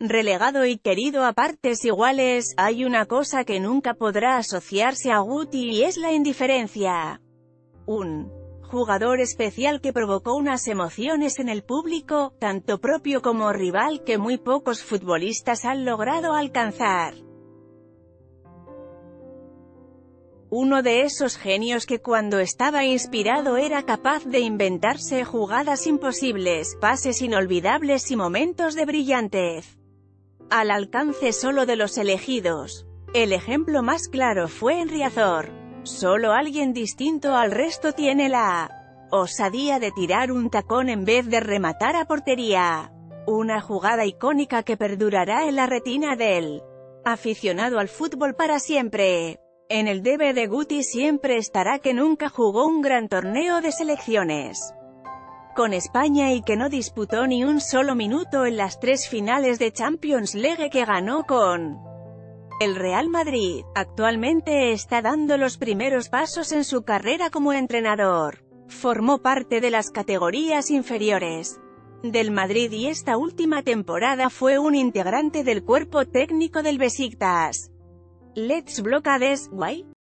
relegado y querido a partes iguales, hay una cosa que nunca podrá asociarse a Guti y es la indiferencia. Un jugador especial que provocó unas emociones en el público, tanto propio como rival, que muy pocos futbolistas han logrado alcanzar. Uno de esos genios que cuando estaba inspirado era capaz de inventarse jugadas imposibles, pases inolvidables y momentos de brillantez al alcance solo de los elegidos. El ejemplo más claro fue en Riazor. Solo alguien distinto al resto tiene la osadía de tirar un tacón en vez de rematar a portería. Una jugada icónica que perdurará en la retina del aficionado al fútbol para siempre. En el debe de Guti siempre estará que nunca jugó un gran torneo de selecciones con España y que no disputó ni un solo minuto en las 3 finales de Champions League que ganó con el Real Madrid. Actualmente está dando los primeros pasos en su carrera como entrenador. Formó parte de las categorías inferiores del Madrid y esta última temporada fue un integrante del cuerpo técnico del Beşiktaş. Let's Blockades, why?